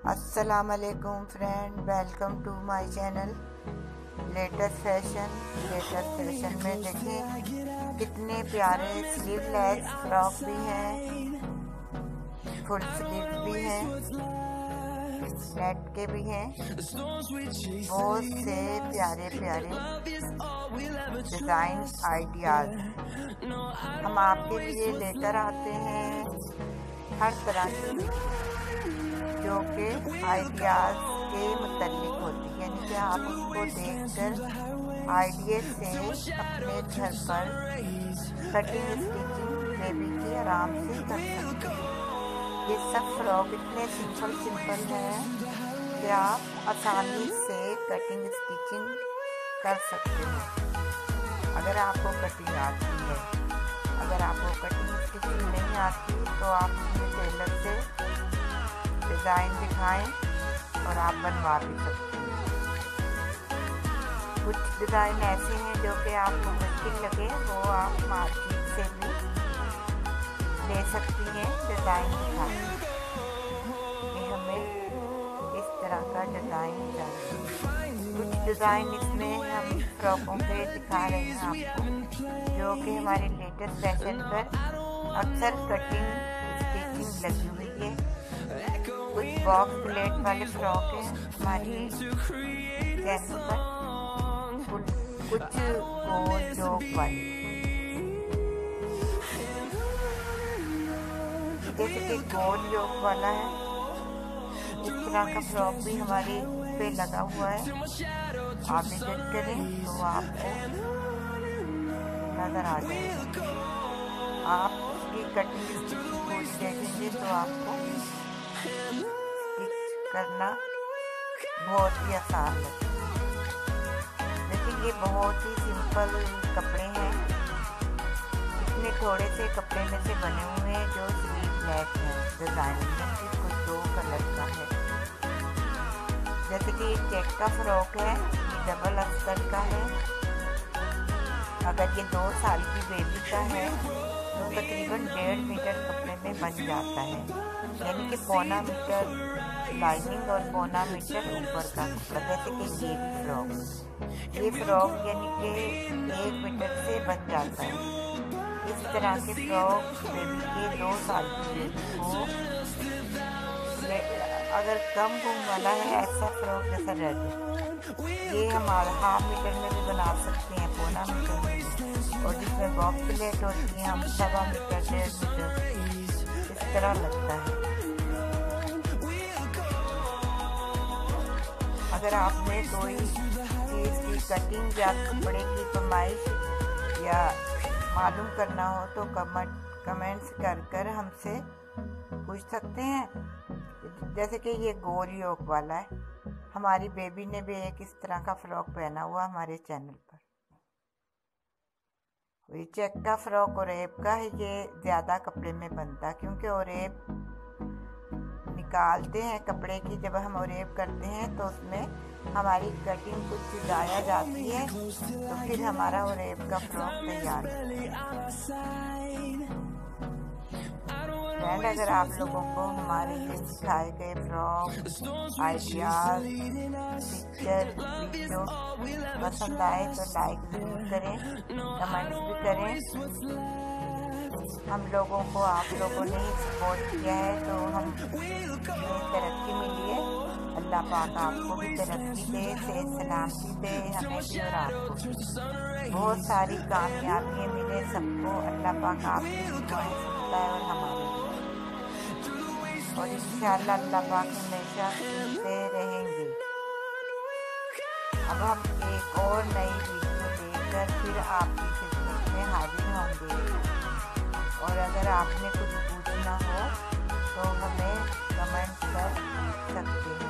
अस्सलाम वालेकुम friend, welcome to my channel. Latest fashion में देखें कितने प्यारे स्लीवलेस फ्रॉक भी हैं, फुल स्लीव भी हैं, नेट के भी हैं। बहुत से प्यारे प्यारे डिज़ाइन आइडियाज़ हम आपके लिए लेकर आते हैं, हर तरह की जो कि आइडियाज़ के मुतालिक होती है, यानी कि आप उसको देखकर आइडिया से अपने घर पर कटिंग स्टिचिंग बेबी की आराम से कर सकते हैं। ये सब फ्रॉक इतने सिंपल हैं कि आप आसानी से कटिंग स्टिचिंग कर सकते हैं। अगर आपको कटिंग आती है, अगर आपको कटिंग स्टिचिंग नहीं आती तो आप अपने टेलर से डिज़ाइन दिखाएं और आप बनवा भी सकते हैं। कुछ डिज़ाइन ऐसे हैं जो कि आपको मुश्किल लगे, वो आप मार्केट से भी ले सकती हैं डिज़ाइन दिखाएं कि हमें इस तरह का डिज़ाइन चाहिए। कुछ डिज़ाइन इसमें हम फ्रॉकों पे दिखा रहे हैं आपको, जो कि हमारे लेटेस्ट फैशन पर अक्सर कटिंग स्टिचिंग लगी हुई है। कुछ बॉक्स प्लेट वाले फ्रॉक हैं हमारी चैनल पर, कुछ गोल जोक वाले, जैसे कि गोल जोक वाला है। इस तरह का फ्रॉक भी हमारे पे लगा हुआ है। आप विजिट करें तो आपको नज़र आ जाएगा। आप उसकी कटिंग स्टिचिंग को देखेंगे तो आपको स्टिच करना बहुत ही आसान लगता है। लेकिन ये बहुत ही सिंपल कपड़े हैं, इतने थोड़े से कपड़े में से बने हुए हैं जो स्लीवलेस है। डिज़ाइन में कुछ 2 कलर का है, जैसे कि ये चेक का फ्रॉक है, ये डबल अस्तर का है। अगर ये 2 साल की बेबी का है तो तकरीबन 1.5 मीटर कपड़े में बन जाता है, यानी कि पौना मीटर लाइनिंग और पौना मीटर ऊपर का कपड़ा। जैसे कि ये फ्रॉक यानी कि 1 मीटर से बन जाता है। इस तरह के फ्रॉक बेबी के 2 साल की बेबी को, अगर कम घूम वाला है ऐसा फ्रॉक जैसा रेड, ये हम 1/2 मीटर में भी बना सकते हैं, पौना मीटर में। और जिसमें बॉक्स प्लेट होती है हम 1.25 मीटर 1.5 मीटर इस तरह लगता है। अगर आपने कोई चीज़ की कटिंग या कपड़े की पैमाइश या मालूम करना हो तो कमेंट्स कर हमसे पूछ सकते हैं। जैसे कि ये गोल योक वाला है, हमारी बेबी ने भी एक इस तरह का फ्रॉक पहना हुआ हमारे चैनल पर। ये चेक का फ्रॉक ओरेब का है, ये ज़्यादा कपड़े में बनता है क्योंकि ओरेब निकालते हैं कपड़े की। जब हम ओरेब करते हैं तो उसमें हमारी कटिंग कुछ जाया जाती है, तो फिर हमारा ओरेब का फ्रॉक तैयार है। फ्रेंड, अगर आप लोगों को हमारे दिखाए गए फ्रॉक आइडियाज़, पिक्चर, वीडियो पसंद आए तो लाइक ज़रूर करें, कमेंट्स भी करें। हम लोगों को आप लोगों ने सपोर्ट किया है तो हम तरक्की मिली है। अल्लाह पाक आपको भी तरक्की दे, सेहत सलामती दे, हमें भी और आपको बहुत सारी कामयाबियाँ मिले सबको। अल्लाह पाक आपकी दुआएं सुनता है और हमारी, और इंशाअल्लाह अल्लाह पाक हमेशा सुनते रहेंगे। अब हम एक और नई वीडियो लेकर फिर आपकी खिदमत में हाजिर होंगे। और अगर आपने कुछ पूछना हो तो हमें कमेंट कर सकते हैं।